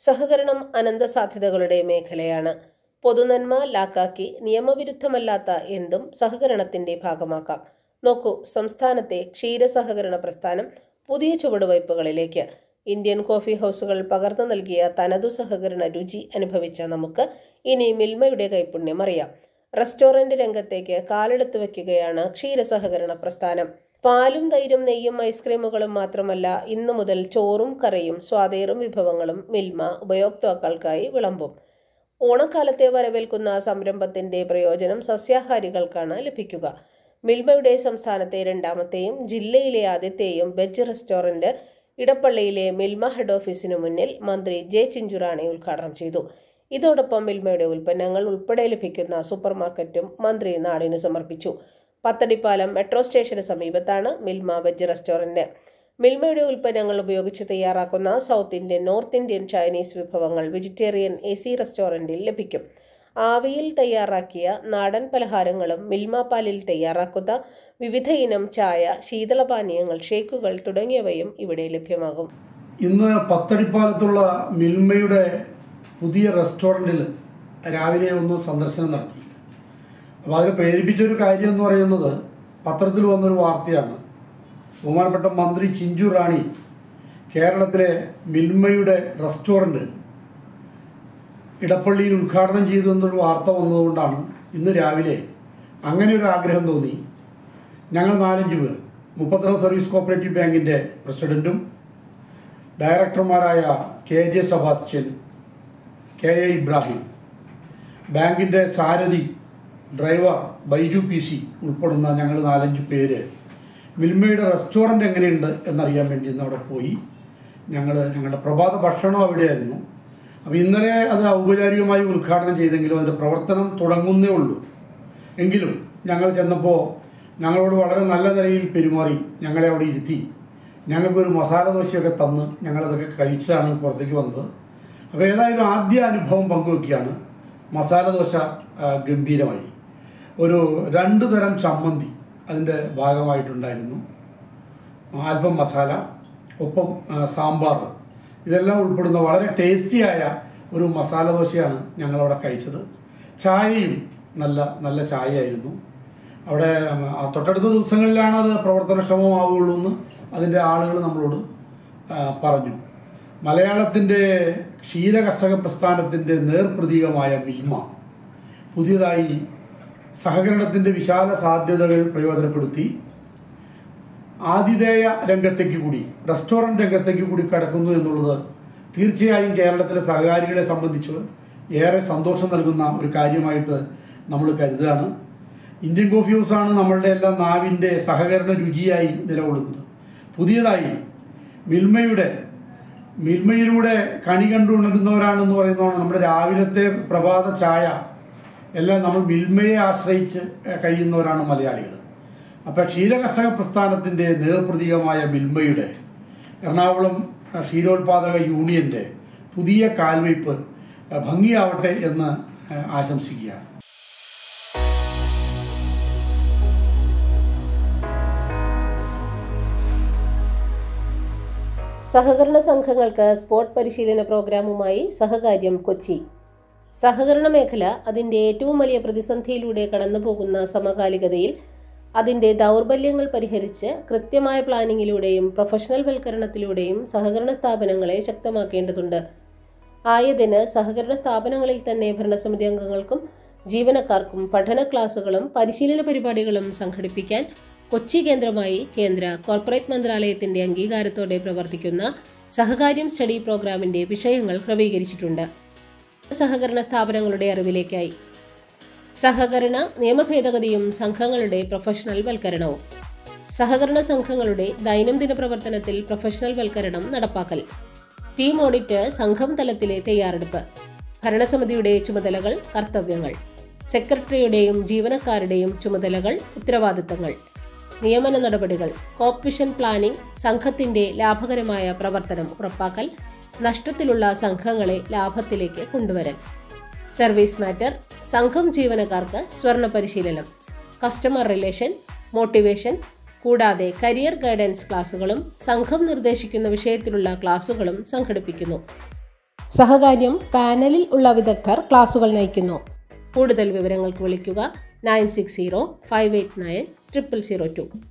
സഹകരണം അനന്ത സാധ്യതകളുടെ മേഖലയാണ്. പൊതുനന്മ ലാക്കാക്കി നിയമവിരുദ്ധമല്ലാത്ത എന്തും സഹകരണത്തിന്റെ ഭാഗമാക്കാം. നോക്കൂ, സംസ്ഥാനത്തെ ക്ഷീരസഹകരണ പ്രസ്ഥാനം പുതിയ ചുവടുവയ്പ്പുകളിലേക്ക്. ഇന്ത്യൻ കോഫി ഹൗസുകൾ പകർന്നു നൽകിയ തനതു സഹകരണ രുചി അനുഭവിച്ച നമുക്ക് ഇനി മിൽമയുടെ കൈപുണ്യം അറിയാം. റെസ്റ്റോറന്റ് രംഗത്തേക്ക് കാലെടുത്തു വയ്ക്കുകയാണ് ക്ഷീരസഹകരണ പ്രസ്ഥാനം. പാലും തൈരും നെയ്യും ഐസ്ക്രീമുകളും മാത്രമല്ല, ഇന്നു മുതൽ ചോറും കറിയും സ്വാദേറും വിഭവങ്ങളും മിൽമ ഉപയോക്താക്കൾക്കായി വിളമ്പും. ഓണക്കാലത്തെ വരവേൽക്കുന്ന സംരംഭത്തിന്റെ പ്രയോജനം സസ്യാഹാരികൾക്കാണ് ലഭിക്കുക. മിൽമയുടെ സംസ്ഥാനത്തെ രണ്ടാമത്തെയും ജില്ലയിലെ ആദ്യത്തെയും വെജ് റെസ്റ്റോറന്റ് ഇടപ്പള്ളിയിലെ മിൽമ ഹെഡ് ഓഫീസിനു മുന്നിൽ മന്ത്രി ജെ ചിഞ്ചുറാണി ഉദ്ഘാടനം ചെയ്തു. ഇതോടൊപ്പം മിൽമയുടെ ഉൽപ്പന്നങ്ങൾ ഉൾപ്പെടെ ലഭിക്കുന്ന സൂപ്പർ മാർക്കറ്റും മന്ത്രി നാടിന് സമർപ്പിച്ചു. പത്തടിപ്പാലം മെട്രോ സ്റ്റേഷന് സമീപത്താണ് മിൽമ വെജ് റെസ്റ്റോറന്റ്. മിൽമയുടെ ഉൽപ്പന്നങ്ങൾ ഉപയോഗിച്ച് തയ്യാറാക്കുന്ന south Indian, north Indian, Chinese വിഭവങ്ങൾ വെജിറ്റേറിയൻ AC റെസ്റ്റോറന്റിൽ ലഭിക്കും. ആവിയിൽ തയ്യാറാക്കിയ നാടൻ പലഹാരങ്ങളും മിൽമ പാലിൽ തയ്യാറാക്കുന്ന വിവിധ ഇനം ചായ, ശീതളപാനീയങ്ങൾ, ഷേക്കുകൾ തുടങ്ങിയവയും ഇവിടെ ലഭ്യമാകും. ഇന്ന് പത്തടിപ്പാലത്തുള്ള മിൽമയുടെ പുതിയ റെസ്റ്റോറൻറ്റിൽ രാവിലെ ഒന്ന് സന്ദർശനം നടത്തി. അപ്പോൾ അതിൽ പ്രേരിപ്പിച്ചൊരു കാര്യം എന്ന് പറയുന്നത്, പത്രത്തിൽ വന്നൊരു വാർത്തയാണ്. ബഹുമാനപ്പെട്ട മന്ത്രി ചിഞ്ചു റാണി കേരളത്തിലെ മിൽമയുടെ റെസ്റ്റോറൻറ്റ് ഇടപ്പള്ളിയിൽ ഉദ്ഘാടനം ചെയ്തു എന്നൊരു വാർത്ത വന്നതുകൊണ്ടാണ് ഇന്ന് രാവിലെ അങ്ങനെ ഒരു ആഗ്രഹം തോന്നി. ഞങ്ങൾ 4-5 പേർ, മുപ്പത്തറ സർവീസ് കോപ്പറേറ്റീവ് ബാങ്കിൻ്റെ പ്രസിഡൻറ്റും ഡയറക്ടർമാരായ KJ സെബാസ്റ്റ്യൻ, KA ഇബ്രാഹിം, ബാങ്കിൻ്റെ സാരഥി ഡ്രൈവർ ബൈജു PC ഉൾപ്പെടുന്ന ഞങ്ങൾ 4-5 പേര് മിൽമയുടെ റെസ്റ്റോറൻറ്റ് എങ്ങനെയുണ്ട് എന്നറിയാൻ വേണ്ടി ഇന്ന് അവിടെ പോയി. ഞങ്ങളുടെ പ്രഭാത ഭക്ഷണം അവിടെയായിരുന്നു. അപ്പോൾ ഇന്നലെ അത് ഔപചാരികമായി ഉദ്ഘാടനം ചെയ്തെങ്കിലും അതിൻ്റെ പ്രവർത്തനം തുടങ്ങുന്നേ ഉള്ളൂ. എങ്കിലും ഞങ്ങൾ ചെന്നപ്പോൾ ഞങ്ങളോട് വളരെ നല്ല നിലയിൽ പെരുമാറി ഞങ്ങളെ അവിടെ ഇരുത്തി. ഞങ്ങൾക്കൊരു മസാല ദോശയൊക്കെ തന്ന് ഞങ്ങളതൊക്കെ കഴിച്ചാണ് പുറത്തേക്ക് വന്നത്. അപ്പോൾ ഏതായാലും ആദ്യ അനുഭവം പങ്കുവയ്ക്കുകയാണ്. മസാല ദോശ ഗംഭീരമായി. ഒരു 2 തരം ചമ്മന്തി അതിൻ്റെ ഭാഗമായിട്ടുണ്ടായിരുന്നു. അല്പം മസാല, ഒപ്പം സാമ്പാർ, ഇതെല്ലാം ഉൾപ്പെടുന്ന വളരെ ടേസ്റ്റിയായ ഒരു മസാല ദോശയാണ് ഞങ്ങളവിടെ കഴിച്ചത്. ചായയും നല്ല ചായയായിരുന്നു. അവിടെ തൊട്ടടുത്ത ദിവസങ്ങളിലാണ് അത് പ്രവർത്തനക്ഷമമാവുകയുള്ളൂ എന്ന് അതിൻ്റെ ആളുകൾ നമ്മളോട് പറഞ്ഞു. മലയാളത്തിൻ്റെ ക്ഷീരകർഷക പ്രസ്ഥാനത്തിൻ്റെ നേർപ്രതീകമായ മിൽമ പുതിയതായി സഹകരണത്തിൻ്റെ വിശാല സാധ്യതകൾ പ്രയോജനപ്പെടുത്തി ആതിഥേയ രംഗത്തേക്ക് കൂടി, റെസ്റ്റോറൻറ്റ് രംഗത്തേക്ക് കൂടി കടക്കുന്നു എന്നുള്ളത് തീർച്ചയായും കേരളത്തിലെ സഹകാരികളെ സംബന്ധിച്ച് ഏറെ സന്തോഷം നൽകുന്ന ഒരു കാര്യമായിട്ട് നമ്മൾ കരുതുകയാണ്. ഇന്ത്യൻ കോഫി ഹൗസാണ് നമ്മളുടെ എല്ലാം നാവിൻ്റെ സഹകരണ രുചിയായി നിലകൊള്ളുന്നത്. പുതിയതായി മിൽമയിലൂടെ കണി കണ്ടുകൊണ്ടിരുന്നവരാണെന്ന് പറയുന്നതാണ്. നമ്മുടെ രാവിലത്തെ പ്രഭാത ചായ എല്ലാം നമ്മൾ മിൽമയെ ആശ്രയിച്ച് കഴിയുന്നവരാണ് മലയാളികൾ. അപ്പോൾ ക്ഷീരകർഷക പ്രസ്ഥാനത്തിൻ്റെ നേർപ്രതീകമായ മിൽമയുടെ എറണാകുളം ക്ഷീരോത്പാദക യൂണിയൻ്റെ പുതിയ കാൽവയ്പ് ഭംഗിയാവട്ടെ എന്ന് ആശംസിക്കുകയാണ്. സഹകരണ സംഘങ്ങൾക്ക് സ്പോർട്സ് പരിശീലന പ്രോഗ്രാമുമായി സഹകാര്യം കൊച്ചി. സഹകരണ മേഖല അതിൻ്റെ ഏറ്റവും വലിയ പ്രതിസന്ധിയിലൂടെ കടന്നുപോകുന്ന സമകാലികതയിൽ അതിൻ്റെ ദൗർബല്യങ്ങൾ പരിഹരിച്ച് കൃത്യമായ പ്ലാനിങ്ങിലൂടെയും പ്രൊഫഷണൽ വൽക്കരണത്തിലൂടെയും സഹകരണ സ്ഥാപനങ്ങളെ ശക്തമാക്കേണ്ടതുണ്ട്. ആയതിന് സഹകരണ സ്ഥാപനങ്ങളിൽ തന്നെ ഭരണസമിതി അംഗങ്ങൾക്കും ജീവനക്കാർക്കും പഠന ക്ലാസുകളും പരിശീലന പരിപാടികളും സംഘടിപ്പിക്കാൻ കൊച്ചി കേന്ദ്രമായി കേന്ദ്ര കോർപ്പറേറ്റ് മന്ത്രാലയത്തിൻ്റെ അംഗീകാരത്തോടെ പ്രവർത്തിക്കുന്ന സഹകാര്യം സ്റ്റഡി പ്രോഗ്രാമിൻ്റെ വിഷയങ്ങൾ ക്രമീകരിച്ചിട്ടുണ്ട്. സഹകരണ സ്ഥാപനങ്ങളുടെ അറിവിലേക്കായി സഹകരണ നിയമഭേദഗതിയും സംഘങ്ങളുടെ പ്രൊഫഷണൽ വൽക്കരണവും, സഹകരണ സംഘങ്ങളുടെ ദൈനംദിന പ്രവർത്തനത്തിൽ പ്രൊഫഷണൽ വൽക്കരണം നടപ്പാക്കൽ, ടീം ഓഡിറ്റ്, സംഘം തലത്തിലെ തയ്യാറെടുപ്പ്, ഭരണസമിതിയുടെ ചുമതലകൾ, കർത്തവ്യങ്ങൾ, സെക്രട്ടറിയുടെയും ജീവനക്കാരുടെയും ചുമതലകൾ, ഉത്തരവാദിത്തങ്ങൾ, നിയമന നടപടികൾ, കോർപ്പറേഷൻ പ്ലാനിംഗ്, സംഘത്തിന്റെ ലാഭകരമായ പ്രവർത്തനം ഉറപ്പാക്കൽ, നഷ്ടത്തിലുള്ള സംഘങ്ങളെ ലാഭത്തിലേക്ക് കൊണ്ടുവരൽ, സർവീസ് മാറ്റർ, സംഘം ജീവനക്കാർക്ക് സ്വർണ്ണ പരിശീലനം, കസ്റ്റമർ റിലേഷൻ, മോട്ടിവേഷൻ, കൂടാതെ കരിയർ ഗൈഡൻസ് ക്ലാസുകളും സംഘം നിർദ്ദേശിക്കുന്ന വിഷയത്തിലുള്ള ക്ലാസുകളും സംഘടിപ്പിക്കുന്നു. സഹകാര്യം പാനലിൽ ഉള്ള വിദഗ്ധർ ക്ലാസുകൾ നയിക്കുന്നു. കൂടുതൽ വിവരങ്ങൾക്ക് വിളിക്കുക 9605890002.